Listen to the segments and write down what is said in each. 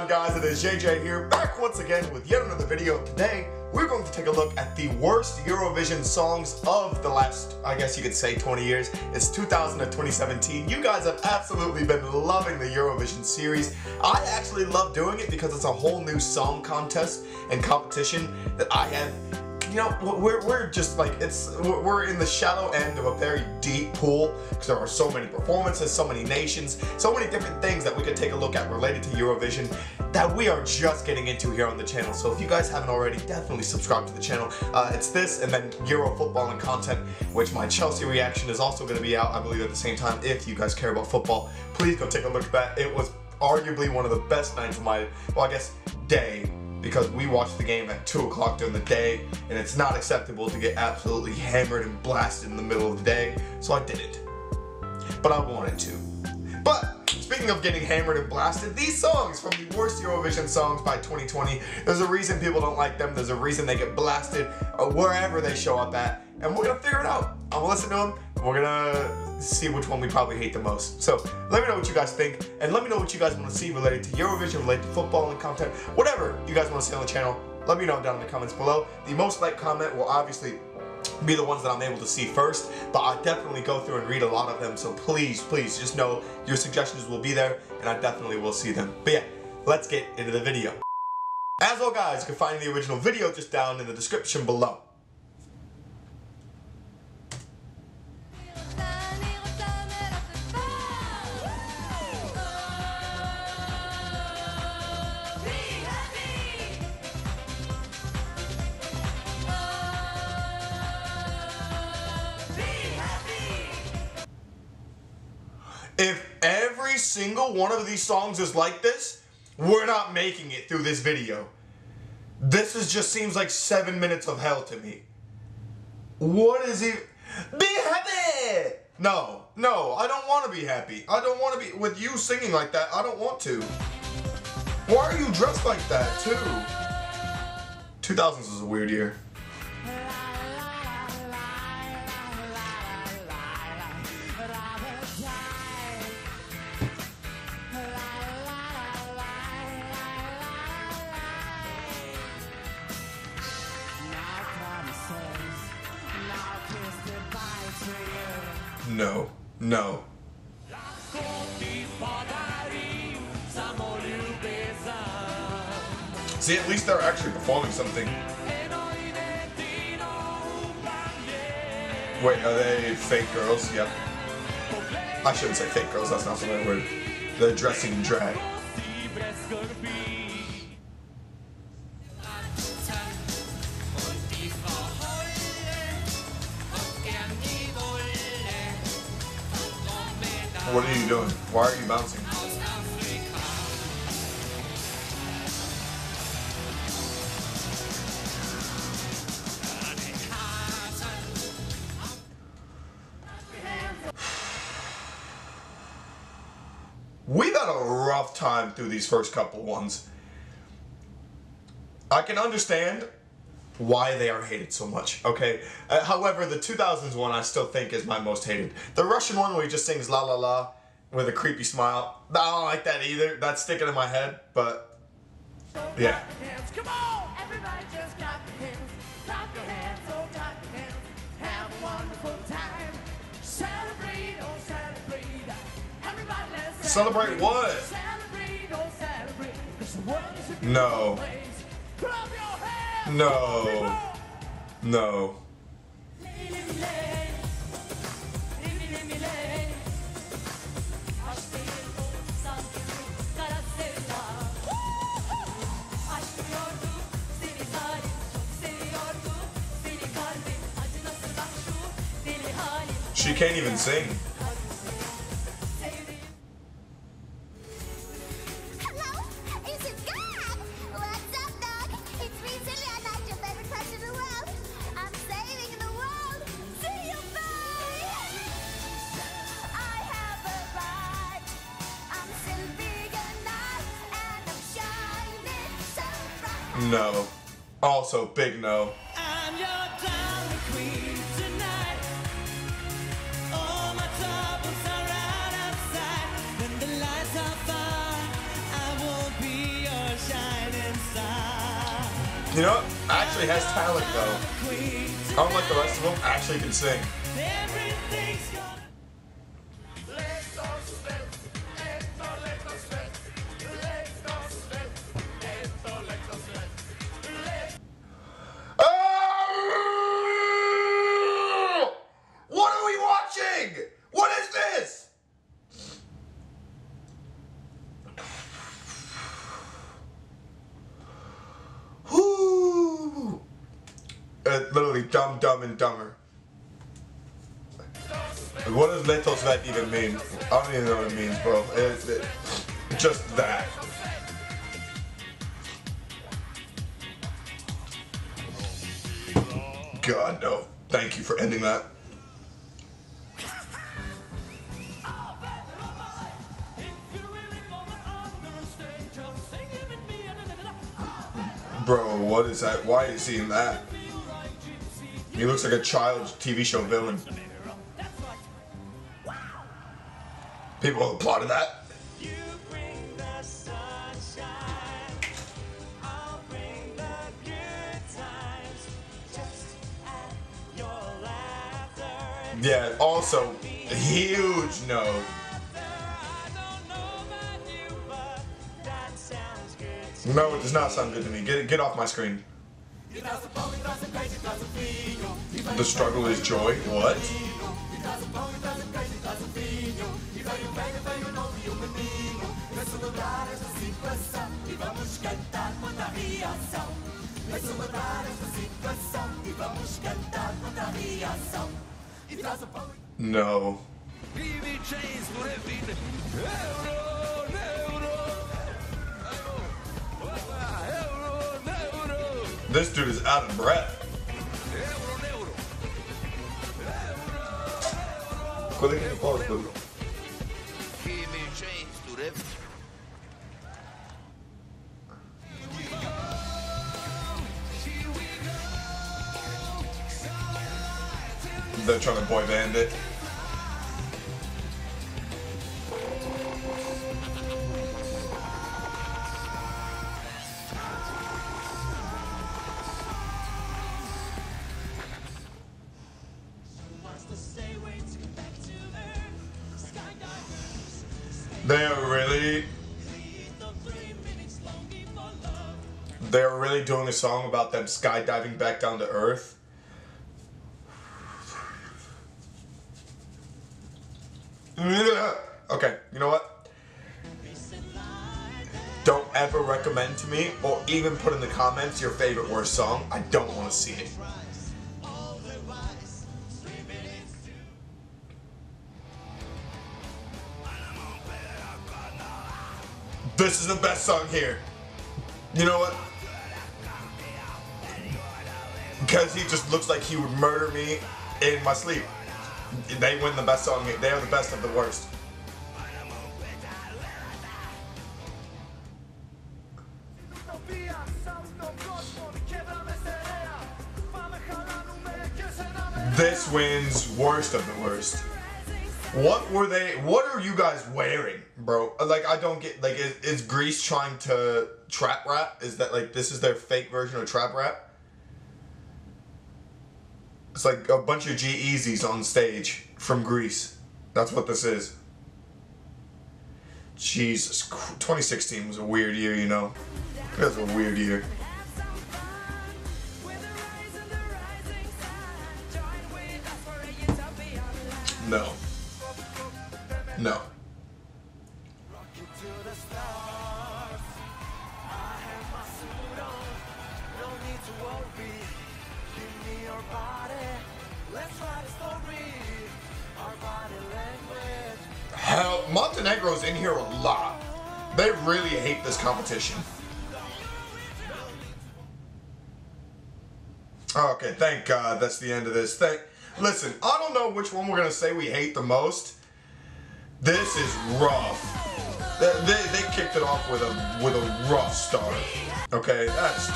on, guys? It is JJ here, back once again with yet another video. Today, we're going to take a look at the worst Eurovision songs of the last, I guess you could say, 20 years. It's 2000 to 2017. You guys have absolutely been loving the Eurovision series. I actually love doing it because it's a whole new song contest and competition that I have. You know, we're just like, we're in the shallow end of a very deep pool because there are so many performances, so many nations, so many different things that we could take a look at related to Eurovision that we are just getting into here on the channel. So if you guys haven't already, definitely subscribe to the channel. It's this and then Euro football and content, which my Chelsea reaction is also going to be out, I believe, at the same time. If you guys care about football, please go take a look at that. It was arguably one of the best nights of my, well, I guess, day, because we watched the game at 2 o'clock during the day, and it's not acceptable to get absolutely hammered and blasted in the middle of the day, so I didn't. But I wanted to. But speaking of getting hammered and blasted, these songs from the worst Eurovision songs by 2020, there's a reason people don't like them, there's a reason they get blasted wherever they show up at, and we're gonna figure it out. I'm gonna listen to them, and we're gonna see which one we probably hate the most. So let me know what you guys think, and let me know what you guys want to see related to Eurovision, related to football and content, whatever you guys want to see on the channel. Let me know down in the comments below. The most liked comment will obviously be the ones that I'm able to see first, but I definitely go through and read a lot of them, so please just know your suggestions will be there, and I definitely will see them. But yeah, let's get into the video. As well, guys, you can find the original video just down in the description below. If every single one of these songs is like this, we're not making it through this video. Just seems like 7 minutes of hell to me. What is it? Be happy! No, I don't want to be happy. I don't want to be, with you singing like that, I don't want to. Why are you dressed like that, too? 2000s was a weird year. No. See, at least they're actually performing something. Wait, are they fake girls? Yep. I shouldn't say fake girls, that's not the right word. They're dressing in drag. What are you doing? Why are you bouncing? We've had a rough time through these first couple ones. I can understand why they are hated so much, okay? However, the 2000s one I still think is my most hated. The Russian one where he just sings la la la with a creepy smile, I don't like that either. That's sticking in my head, but yeah. Come on! Everybody just clap your hands. Clap your hands, oh clap your hands. Have a wonderful time. Celebrate, oh celebrate. Everybody let's Celebrate what? Celebrate, oh celebrate. This world is a No. beautiful place. Clap your hands! No. She can't even sing. No. Also, big no. I'm your diamond queen tonight. All my troubles are out outside. When the lights are far, I won't be your You know, actually has talent though. Unlike the rest of them, actually can sing. What are we watching? What is this? Whoo! Literally Dumb, Dumb, and Dumber. What does Letos Vet even mean? I don't even know what it means, bro. It's just that. God, no. Thank you for ending that. Bro, what is that? Why are you seeing that? He looks like a child's TV show villain. People applauded that. Yeah, also, huge no. No, it does not sound good to me. Get off my screen. The struggle is joy. What? No. This dude is out of breath. They're trying to boy band it. They're really doing a song about them skydiving back down to Earth. Okay, you know what? Don't ever recommend to me or even put in the comments your favorite worst song. I don't want to see it. This is the best song here. You know what? Because he just looks like he would murder me in my sleep. They win the best song. They are the best of the worst. This wins worst of the worst. What are you guys wearing, bro? Like, I don't get, like, is Greece trying to trap rap? Is that, like, this is their fake version of trap rap? It's like a bunch of G-Eazys on stage from Greece. That's what this is. Jesus, 2016 was a weird year, you know? It was a weird year. No. No. Hell, Montenegro's in here a lot. They really hate this competition. Okay, thank God that's the end of this. Listen, I don't know which one we're gonna say we hate the most. This is rough. They kicked it off with a rough start. Okay, that's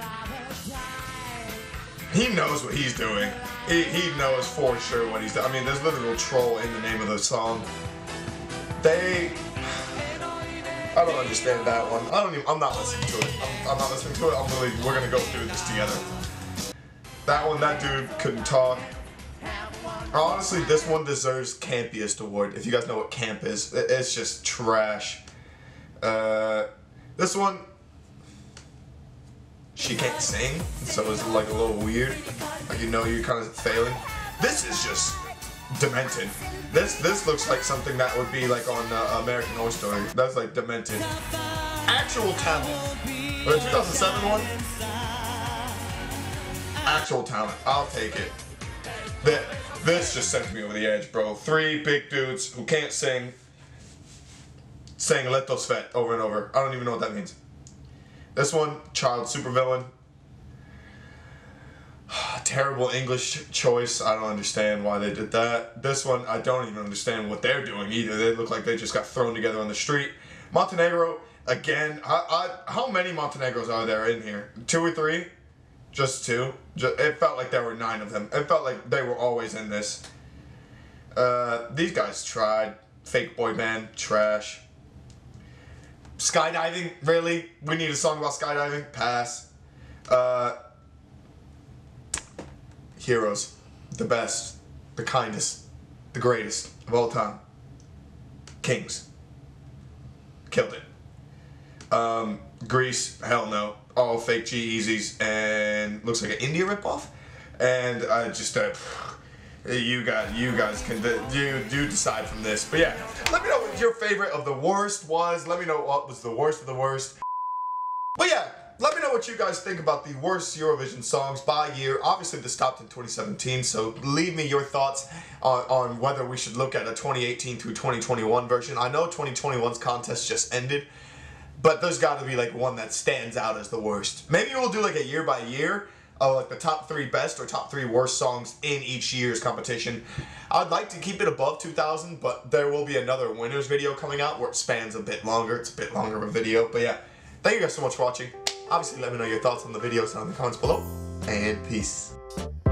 he knows what he's doing. He knows for sure what he's doing. I mean, there's literal troll in the name of the song. I don't understand that one. I'm not listening to it. I'm not listening to it. We're gonna go through this together. That one, that dude couldn't talk. Honestly, this one deserves Campiest Award. If you guys know what camp is, it's just trash. This one, she can't sing, so it's like a little weird. Like, you know, you're kind of failing. This is just demented. This looks like something that would be like on American Horror Story. That's like demented. Actual talent. The 2007 one? Actual talent. I'll take it. This just sent me over the edge, bro. 3 big dudes who can't sing, saying "Let those fet" over and over. I don't even know what that means. This one, child supervillain. Terrible English choice. I don't understand why they did that. This one, I don't even understand what they're doing either. They look like they just got thrown together on the street. Montenegro, again. How many Montenegros are there in here? 2 or 3? Just 2? It felt like there were 9 of them. It felt like they were always in this. These guys tried. Fake boy band, trash. Skydiving, really? We need a song about skydiving? Pass. Heroes. The best. The kindest. The greatest of all time. Kings. Killed it. Greece, hell no. All fake G-Eazy's and looks like an India ripoff. And I just, you guys can decide from this. But yeah, let me know what your favorite of the worst was. Let me know what was the worst of the worst. But yeah, let me know what you guys think about the worst Eurovision songs by year. Obviously, this stopped in 2017, so leave me your thoughts on whether we should look at a 2018 through 2021 version. I know 2021's contest just ended, but there's got to be like one that stands out as the worst. Maybe we'll do like a year by year of like the top 3 best or top 3 worst songs in each year's competition. I'd like to keep it above 2000, but there will be another winners video coming out where it spans a bit longer. It's a bit longer of a video, but yeah. Thank you guys so much for watching. Obviously, let me know your thoughts on the videos down in the comments below, and peace.